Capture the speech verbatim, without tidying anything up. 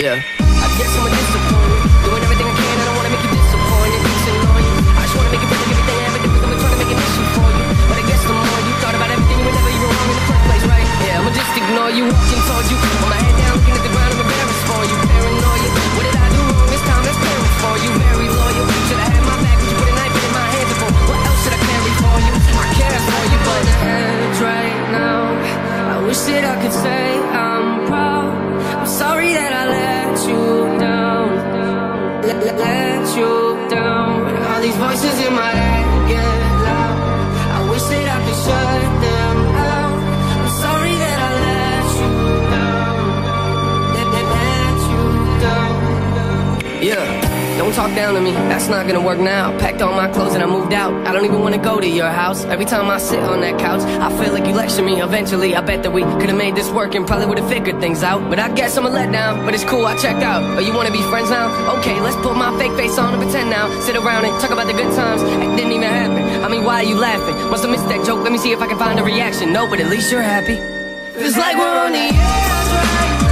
Yeah, I guess I'm a disappointment. Doing everything I can, I don't wanna make you disappointed. It's annoying. I just wanna make you feel like everything I ever did was I'm trying to make an issue for you. But I guess the more you thought about everything, whenever you were wrong in the first place, right? Yeah, I'ma just ignore you, watching towards you. With my head down, looking at the ground, I'm embarrassed for you. Paranoia, what did I do wrong this time? That's parent for you. Very loyal, should I have my back? Would you put a knife in my hand before? What else should I carry for you? I care for you, but the edge right now, I wish that I could say I'm proud. I'm sorry that I let you down, let, let, let you down. All these voices in my head get loud. I wish that I could shut them out. I'm sorry that I let you down, let, let, let you down. Yeah. Don't talk down to me, that's not gonna work now. Packed all my clothes and I moved out. I don't even wanna go to your house. Every time I sit on that couch, I feel like you lecture me. Eventually, I bet that we could've made this work and probably would've figured things out. But I guess I'm a letdown, but it's cool, I checked out. Oh, you wanna be friends now? Okay, let's put my fake face on and pretend now. Sit around and talk about the good times. It didn't even happen. I mean, why are you laughing? Must've missed that joke, let me see if I can find a reaction. No, but at least you're happy. Feels like we're on the edge right now.